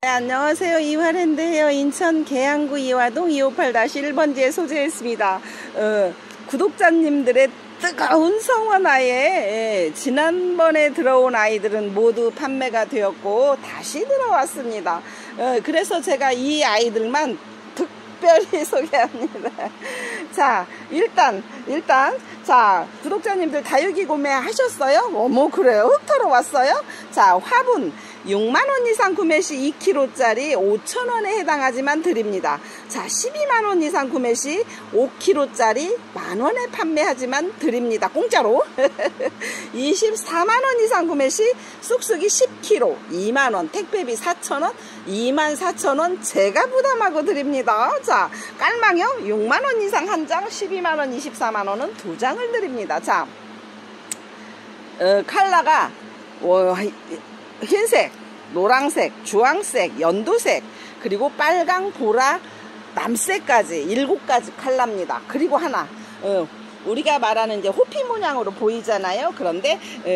네, 안녕하세요. 이화랜드예요. 인천 계양구 이화동 258-1번지에 소재했습니다. 구독자님들의 뜨거운 성원하에 지난번에 들어온 아이들은 모두 판매가 되었고 다시 들어왔습니다. 그래서 제가 이 아이들만 특별히 소개합니다. 자, 일단 자, 구독자님들 다육이 구매하셨어요? 어머, 그래요? 흙터러 왔어요? 자, 화분 6만원 이상 구매 시 2kg짜리 5,000원에 해당하지만 드립니다. 자, 12만원 이상 구매 시 5kg짜리 만원에 판매하지만 드립니다. 공짜로. 24만원 이상 구매 시 쑥쑥이 10kg 2만원, 택배비 4,000원, 24,000원 제가 부담하고 드립니다. 자, 깔망형 6만원 이상 한 장, 12만원, 24만원은 2장을 드립니다. 자, 컬러가 흰색, 노란색, 주황색, 연두색, 그리고 빨강, 보라, 남색까지 7가지 컬러입니다. 그리고 하나, 우리가 말하는 이제 호피 문양으로 보이잖아요. 그런데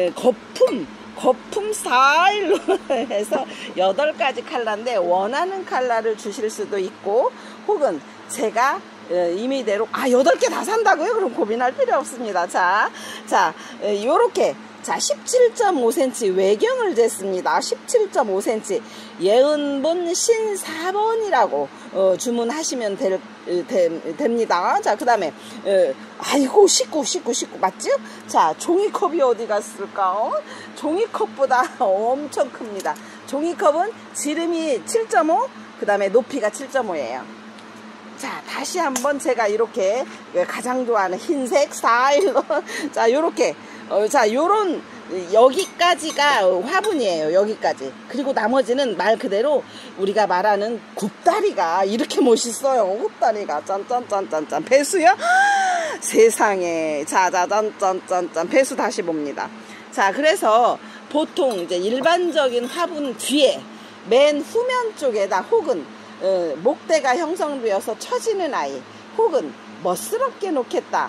거품 스타일로 해서 8가지 컬러인데 원하는 컬러를 주실 수도 있고, 혹은 제가 임의대로 8개 다 산다고요? 그럼 고민할 필요 없습니다. 자, 요렇게 자, 17.5cm 외경을 쟀습니다. 17.5cm 예은분 신4번이라고 주문하시면 됩니다. 자, 그 다음에 아이고 19 맞죠? 자, 종이컵이 어디 갔을까? 종이컵보다 엄청 큽니다. 종이컵은 지름이 7.5, 그 다음에 높이가 7.5예요. 자, 다시 한번 제가 이렇게 가장 좋아하는 흰색 스타일로 자, 요렇게 자, 요런 여기까지가 화분이에요. 여기까지. 그리고 나머지는 말 그대로 우리가 말하는 굽다리가 이렇게 멋있어요. 굽다리가 짠짠짠짠짠. 배수요? 세상에. 자, 짠짠짠짠. 배수 다시 봅니다. 자, 그래서 보통 이제 일반적인 화분 뒤에 맨 후면 쪽에다 혹은 목대가 형성되어서 처지는 아이, 혹은 멋스럽게 놓겠다,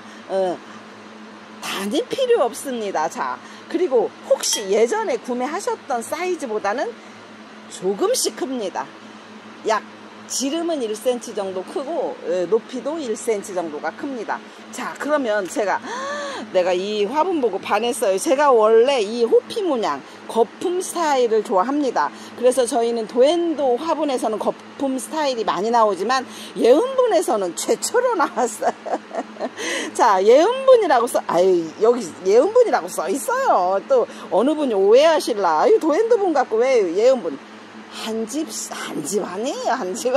단이 필요 없습니다. 자, 그리고 혹시 예전에 구매하셨던 사이즈보다는 조금씩 큽니다. 약 지름은 1cm 정도 크고 높이도 1cm 정도가 큽니다. 자, 그러면 내가 이 화분 보고 반했어요. 제가 원래 이 호피 문양 거품 스타일을 좋아합니다. 그래서 저희는 도엔도 화분에서는 거품 스타일이 많이 나오지만 예은분에서는 최초로 나왔어요. 자, 예은분이라고 여기 예은분이라고 써 있어요. 또 어느 분이 오해하실라. 아유, 도엔도 분 갖고 왜 예은분? 한 집 아니에요, 한 집.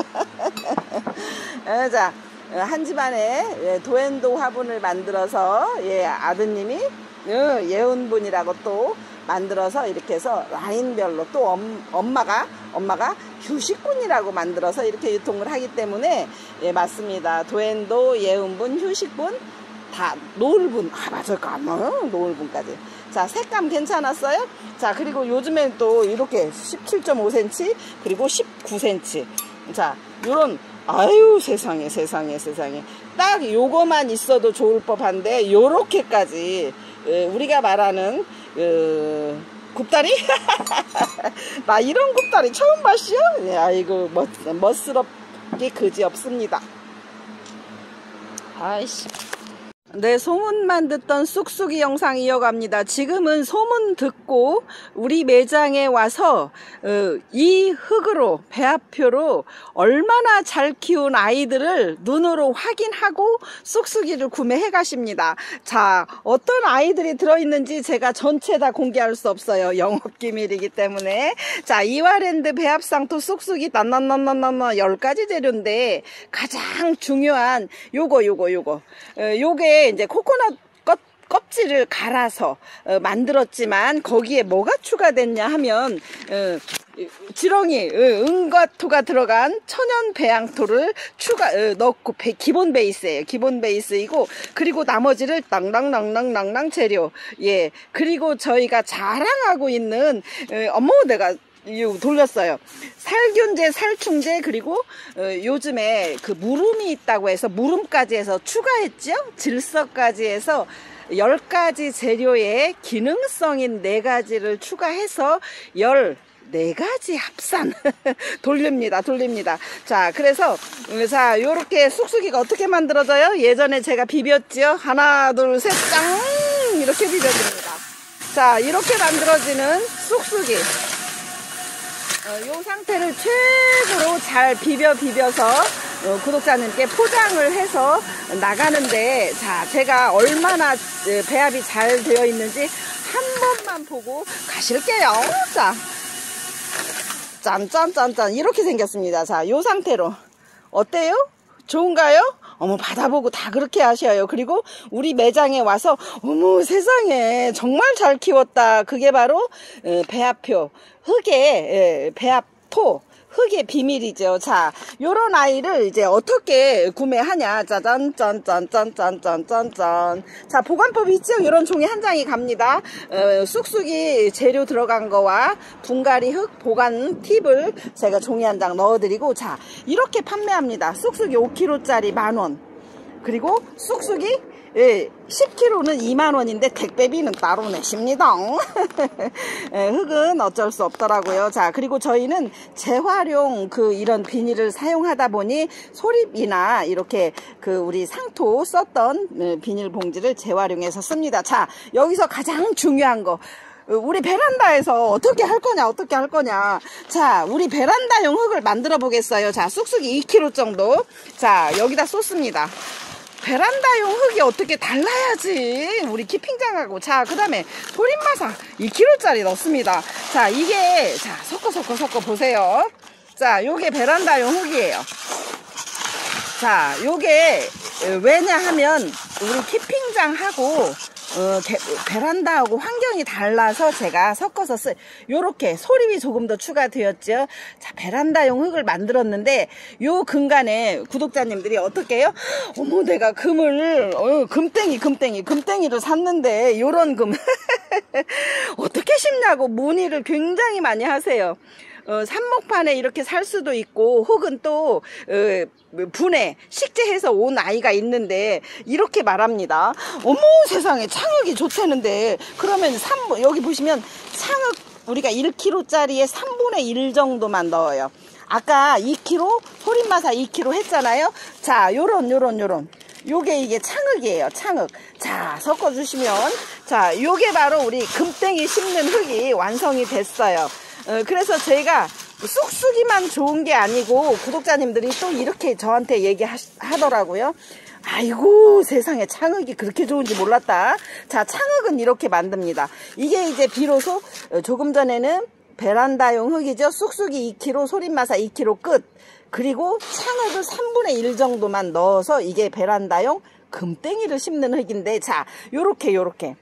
자, 한 집안에 도엔도 화분을 만들어서 아드님이 예은분이라고 또 만들어서 이렇게 해서 라인별로 또 엄마가 휴식분이라고 만들어서 이렇게 유통을 하기 때문에 맞습니다. 도엔도, 예은분, 휴식분 다 노을분, 맞을 거 아니에요, 노을분까지. 자, 색감 괜찮았어요? 자, 그리고 요즘엔 또 이렇게 17.5cm 그리고 19cm. 자, 요런 아유, 세상에 딱 요거만 있어도 좋을 법한데 요렇게까지 우리가 말하는 굽다리? 나 이런 굽다리 처음 봤시요? 아이고, 멋스럽게 그지없습니다. 아이씨. 네, 소문만 듣던 쑥쑥이 영상 이어갑니다. 지금은 소문 듣고 우리 매장에 와서 이 흙으로, 배합표로 얼마나 잘 키운 아이들을 눈으로 확인하고 쑥쑥이를 구매해 가십니다. 자, 어떤 아이들이 들어있는지 제가 전체 다 공개할 수 없어요. 영업기밀이기 때문에. 자, 이화랜드 배합상토 쑥쑥이 10가지 재료인데 가장 중요한 요게 이제 코코넛 껍질을 갈아서 만들었지만 거기에 뭐가 추가됐냐 하면 지렁이, 은과토가 들어간 천연 배양토를 넣고 기본 베이스예요. 기본 베이스이고, 그리고 나머지를 낭낭 재료. 예. 그리고 저희가 자랑하고 있는 내가 돌렸어요. 살균제, 살충제, 그리고 요즘에 그 물음이 있다고 해서 물음까지 해서 추가했죠. 질서까지 해서 10가지 재료에 기능성인 4가지를 추가해서 네 가지 합산 돌립니다. 자, 그래서 자, 요렇게 쑥쑥이가 어떻게 만들어져요? 예전에 제가 비볐지요. 하나, 둘, 셋, 짱! 이렇게 비벼줍니다. 자, 이렇게 만들어지는 쑥쑥이. 요 상태를 최고로 잘 비벼서 구독자님께 포장을 해서 나가는데, 자, 제가 얼마나 배합이 잘 되어 있는지 한 번만 보고 가실게요. 자, 짠 이렇게 생겼습니다. 자, 요 상태로 어때요? 좋은가요? 어머, 받아보고 다 그렇게 하셔요. 그리고 우리 매장에 와서 어머 세상에 정말 잘 키웠다. 그게 바로 배합표 흙의 배합토 흙의 비밀이죠. 자, 요런 아이를 이제 어떻게 구매하냐. 짜잔, 짠. 자, 보관법이 있죠? 요런 종이 한 장이 갑니다. 쑥쑥이 재료 들어간 거와 분갈이 흙 보관 팁을 제가 종이 한 장 넣어드리고, 자, 이렇게 판매합니다. 쑥쑥이 5kg짜리 10,000원. 그리고 쑥쑥이 10kg는 20,000원인데 택배비는 따로 내십니다. 흙은 어쩔 수 없더라고요. 자, 그리고 저희는 재활용 이런 비닐을 사용하다 보니 소립이나 이렇게 우리 상토 썼던 비닐 봉지를 재활용해서 씁니다. 자, 여기서 가장 중요한 거. 우리 베란다에서 어떻게 할 거냐. 자, 우리 베란다용 흙을 만들어 보겠어요. 자, 쑥쑥이 2kg 정도. 자, 여기다 쏟습니다. 베란다용 흙이 어떻게 달라야지. 우리 키핑장하고. 자, 그 다음에 소림마사 2kg짜리 넣습니다. 자, 이게, 자, 섞어 보세요. 자, 요게 베란다용 흙이에요. 자, 요게 왜냐 하면 우리 키핑장하고 베란다하고 환경이 달라서 제가 섞어서 요렇게 소립이 조금 더 추가되었죠. 자, 베란다용 흙을 만들었는데 요 근간에 구독자님들이 어떻게 해요? 어머, 내가 금을 금땡이를 샀는데 요런 금 어떻게 심냐고 문의를 굉장히 많이 하세요. 삽목판에 이렇게 살 수도 있고, 혹은 또 분해 식재해서 온 아이가 있는데 이렇게 말합니다. 어머 세상에, 창흙이 좋다는데. 그러면 여기 보시면 창흙 우리가 1kg짜리에 3분의 1 정도만 넣어요. 아까 2kg 소림마사 2kg 했잖아요. 자, 요런 요게 이게 창흙이에요. 창흙. 자, 섞어주시면, 자, 요게 바로 우리 금땡이 심는 흙이 완성이 됐어요. 그래서 저희가 쑥쑥이만 좋은 게 아니고 구독자님들이 또 이렇게 저한테 얘기하더라고요. 아이고 세상에, 창흙이 그렇게 좋은지 몰랐다. 자, 창흙은 이렇게 만듭니다. 이게 이제 비로소 조금 전에는 베란다용 흙이죠. 쑥쑥이 2kg, 소림마사 2kg 끝. 그리고 창흙을 3분의 1 정도만 넣어서 이게 베란다용 금땡이를 심는 흙인데, 자, 요렇게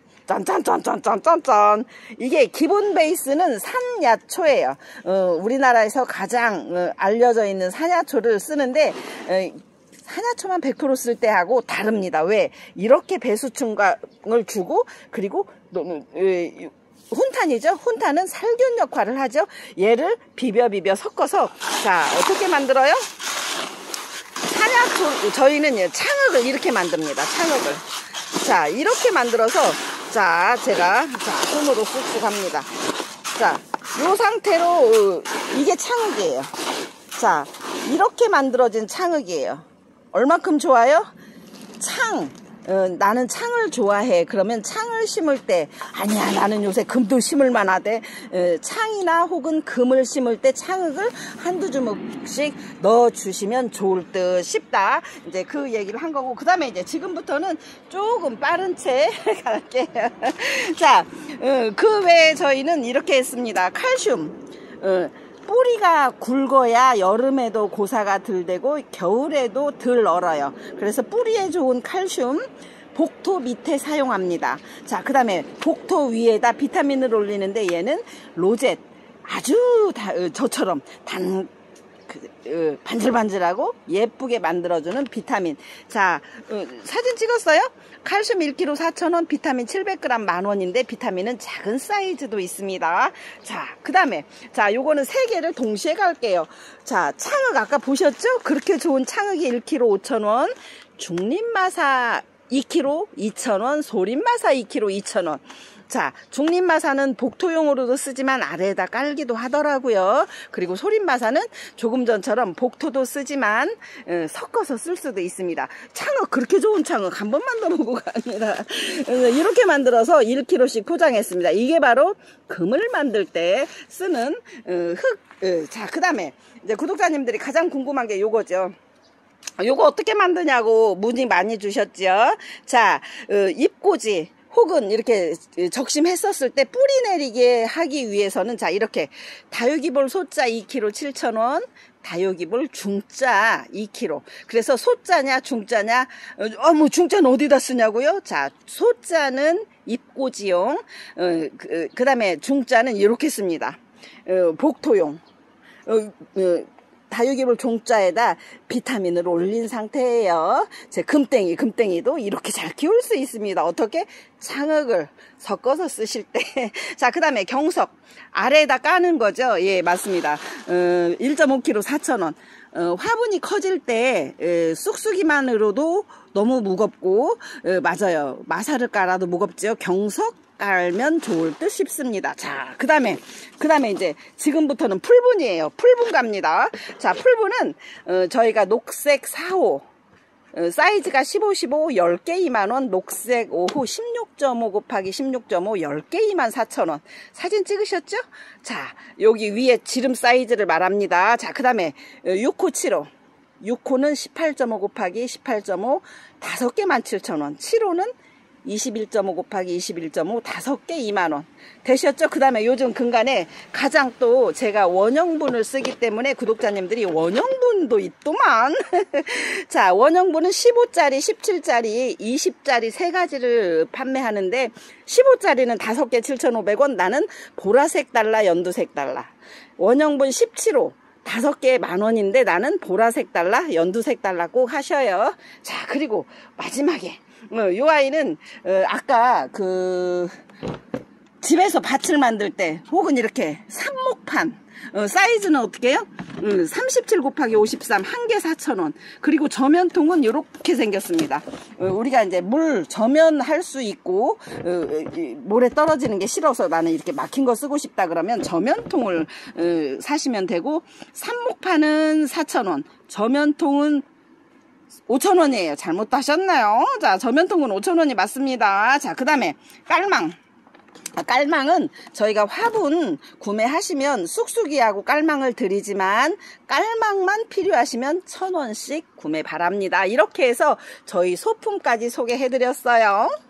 짠. 이게 기본 베이스는 산야초예요. 우리나라에서 가장 알려져 있는 산야초를 쓰는데, 산야초만 100% 쓸 때 하고 다릅니다. 왜? 이렇게 배수충을 주고, 그리고 훈탄이죠. 훈탄은 살균 역할을 하죠. 얘를 비벼 섞어서, 자, 어떻게 만들어요? 산야초, 저희는 창흙을 이렇게 만듭니다. 창흙을. 자, 이렇게 만들어서, 자, 제가 손으로 쑥쑥 합니다. 자, 요 상태로 이게 창흙이에요. 자, 이렇게 만들어진 창흙이에요. 얼만큼 좋아요? 나는 창을 좋아해. 그러면 창을 심을 때, 아니야, 나는 요새 금도 심을 만하대. 창이나 혹은 금을 심을 때 창흙을 한두 주먹씩 넣어주시면 좋을 듯 싶다. 이제 그 얘기를 한 거고, 그 다음에 이제 지금부터는 조금 빠른 채 갈게요. 자, 그 외에 저희는 이렇게 했습니다. 칼슘. 뿌리가 굵어야 여름에도 고사가 덜 되고 겨울에도 덜 얼어요. 그래서 뿌리에 좋은 칼슘 복토 밑에 사용합니다. 자, 그 다음에 복토 위에다 비타민을 올리는데 얘는 로젯, 아주 저처럼 반질반질하고 예쁘게 만들어주는 비타민. 자, 사진 찍었어요? 칼슘 1kg 4,000원, 비타민 700g 10,000원인데 비타민은 작은 사이즈도 있습니다. 자, 그 다음에, 자, 요거는 3개를 동시에 갈게요. 자, 창흙 아까 보셨죠? 그렇게 좋은 창흙이 1kg 5,000원, 중립마사 2kg 2,000원, 소림마사 2kg 2,000원. 자, 중립마사는 복토용으로도 쓰지만 아래에다 깔기도 하더라고요. 그리고 소림마사는 조금 전처럼 복토도 쓰지만 섞어서 쓸 수도 있습니다. 창어, 그렇게 좋은 창어 한 번 만들어보고가 아니라 이렇게 만들어서 1kg씩 포장했습니다. 이게 바로 금을 만들 때 쓰는 흙. 자, 그 다음에 이제 구독자님들이 가장 궁금한 게 요거죠. 요거 어떻게 만드냐고 문의 많이 주셨죠. 자, 잎꽂이 혹은 이렇게 적심했었을 때 뿌리 내리게 하기 위해서는, 자, 이렇게 다육이볼 소자 2kg 7,000원, 다육이볼 중자 2kg. 그래서 소자냐 중자냐, 뭐 중자는 어디다 쓰냐고요? 자, 소자는 잎꽂이용, 그 다음에 중자는 이렇게 씁니다. 복토용. 다육이볼 종자에다 비타민을 올린 상태예요. 제 금땡이도 이렇게 잘 키울 수 있습니다. 어떻게? 창흙을 섞어서 쓰실 때. 자, 그 다음에 경석. 아래에다 까는 거죠. 예, 맞습니다. 1.5kg 4,000원. 화분이 커질 때 쑥쑥이만으로도 너무 무겁고, 맞아요. 마사를 깔아도 무겁죠. 경석 깔면 좋을 듯 싶습니다. 자, 그 다음에 이제 지금부터는 풀분이에요. 풀분 갑니다. 자, 풀분은 저희가 녹색 4호 사이즈가 15, 15 10개 2만원, 녹색 5호 16.5 곱하기 16.5 10개 24,000원. 사진 찍으셨죠? 자, 여기 위에 지름 사이즈를 말합니다. 자, 그 다음에 6호 7호. 6호는 18.5 곱하기 18.5 5개 17,000원. 7호는 21.5 곱하기 21.5 5개 2만원 되셨죠? 그 다음에 요즘 근간에 가장 또 제가 원형분을 쓰기 때문에 구독자님들이 원형분도 있더만. 자, 원형분은 15짜리 17짜리 20짜리 세 가지를 판매하는데, 15짜리는 5개 7,500원, 나는 보라색 달라 연두색 달라. 원형분 17호 5개 10,000원인데 나는 보라색 달라 연두색 달라 꼭 하셔요. 자, 그리고 마지막에 요 아이는 아까 집에서 밭을 만들 때 혹은 이렇게 삽목판 사이즈는 어떻게 해요? 37 곱하기 53 한 개 4,000원. 그리고 저면통은 이렇게 생겼습니다. 우리가 이제 물 저면할 수 있고 모래 떨어지는 게 싫어서 나는 이렇게 막힌 거 쓰고 싶다 그러면 저면통을 사시면 되고, 삽목판은 4,000원, 저면통은 5,000원이에요. 잘못 하셨나요? 자, 저면통은 5,000원이 맞습니다. 자, 그 다음에 깔망. 깔망은 저희가 화분 구매하시면 쑥쑥이하고 깔망을 드리지만, 깔망만 필요하시면 1,000원씩 구매 바랍니다. 이렇게 해서 저희 소품까지 소개해드렸어요.